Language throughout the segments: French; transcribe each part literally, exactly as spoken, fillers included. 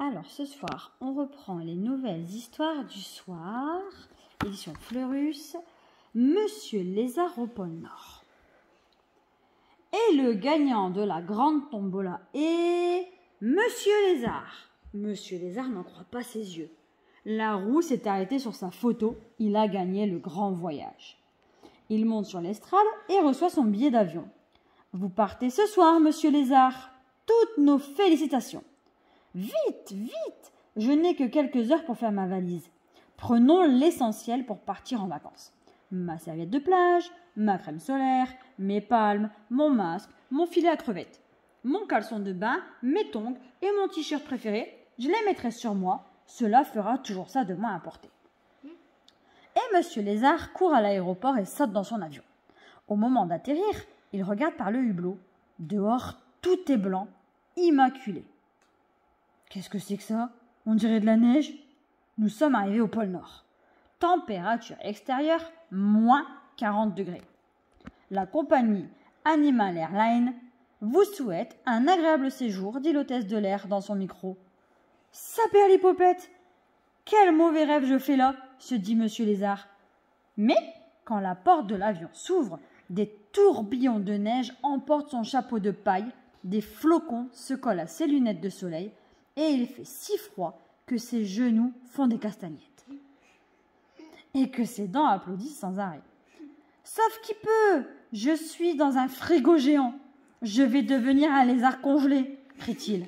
Alors ce soir, on reprend les nouvelles histoires du soir, édition Fleurus, Monsieur Lézard au pôle Nord. Et le gagnant de la grande tombola est Monsieur Lézard. Monsieur Lézard n'en croit pas ses yeux. La roue s'est arrêtée sur sa photo, il a gagné le grand voyage. Il monte sur l'estrade et reçoit son billet d'avion. Vous partez ce soir, Monsieur Lézard. Toutes nos félicitations. Vite, vite, je n'ai que quelques heures pour faire ma valise. Prenons l'essentiel pour partir en vacances. Ma serviette de plage, ma crème solaire, mes palmes, mon masque, mon filet à crevettes, mon caleçon de bain, mes tongs et mon t-shirt préféré. Je les mettrai sur moi. Cela fera toujours ça de moins à porter. Et Monsieur Lézard court à l'aéroport et saute dans son avion. Au moment d'atterrir, il regarde par le hublot. Dehors, tout est blanc, immaculé. Qu'est-ce que c'est que ça? On dirait de la neige. Nous sommes arrivés au pôle Nord. Température extérieure, moins quarante degrés. La compagnie Animal Airlines vous souhaite un agréable séjour, dit l'hôtesse de l'air dans son micro. Saperlipopette! Quel mauvais rêve je fais là, se dit Monsieur Lézard. Mais, quand la porte de l'avion s'ouvre, des tourbillons de neige emportent son chapeau de paille, des flocons se collent à ses lunettes de soleil, et il fait si froid que ses genoux font des castagnettes. Et que ses dents applaudissent sans arrêt. Sauf qui peut, je suis dans un frigo géant. Je vais devenir un lézard congelé, crie-t-il.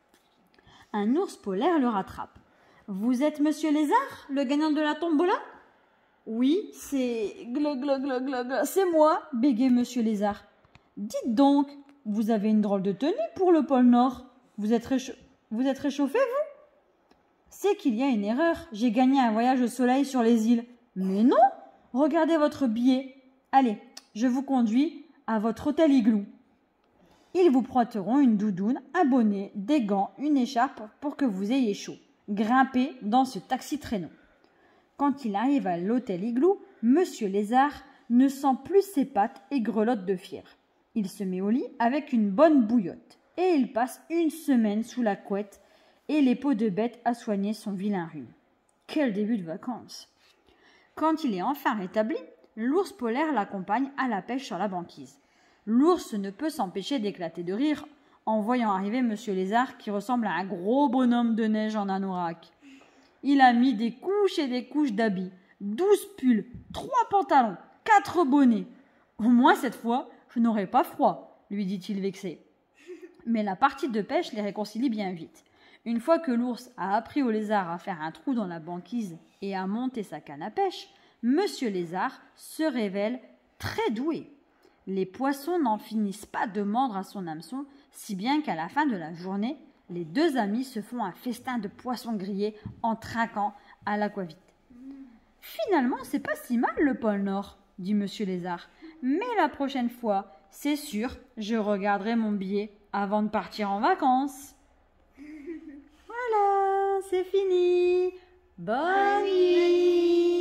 Un ours polaire le rattrape. Vous êtes Monsieur Lézard, le gagnant de la tombola? Oui, c'est... Glo, glo, glo, glo, glo. C'est moi, bégait Monsieur Lézard. Dites donc, vous avez une drôle de tenue pour le pôle Nord. Vous êtes, récha... vous êtes réchauffé, vous? C'est qu'il y a une erreur. J'ai gagné un voyage au soleil sur les îles. Mais non, regardez votre billet. Allez, je vous conduis à votre hôtel igloo. Ils vous prêteront une doudoune, un bonnet, des gants, une écharpe pour que vous ayez chaud. Grimpez dans ce taxi-traîneau. Quand il arrive à l'hôtel igloo, Monsieur Lézard ne sent plus ses pattes et grelotte de fièvre. Il se met au lit avec une bonne bouillotte et il passe une semaine sous la couette et les peaux de bête à soigner son vilain rhume. Quel début de vacances! Quand il est enfin rétabli, l'ours polaire l'accompagne à la pêche sur la banquise. L'ours ne peut s'empêcher d'éclater de rire en voyant arriver Monsieur Lézard qui ressemble à un gros bonhomme de neige en anorak. Il a mis des couches et des couches d'habits, douze pulls, trois pantalons, quatre bonnets. Au moins cette fois, je n'aurai pas froid, lui dit-il vexé. Mais la partie de pêche les réconcilie bien vite. Une fois que l'ours a appris au lézard à faire un trou dans la banquise et à monter sa canne à pêche, Monsieur Lézard se révèle très doué. Les poissons n'en finissent pas de mordre à son hameçon, si bien qu'à la fin de la journée, les deux amis se font un festin de poissons grillés en trinquant à l'aquavite. Finalement, c'est pas si mal le pôle Nord, dit Monsieur Lézard. Mais la prochaine fois, c'est sûr, je regarderai mon billet avant de partir en vacances. Voilà, c'est fini. Bonne nuit.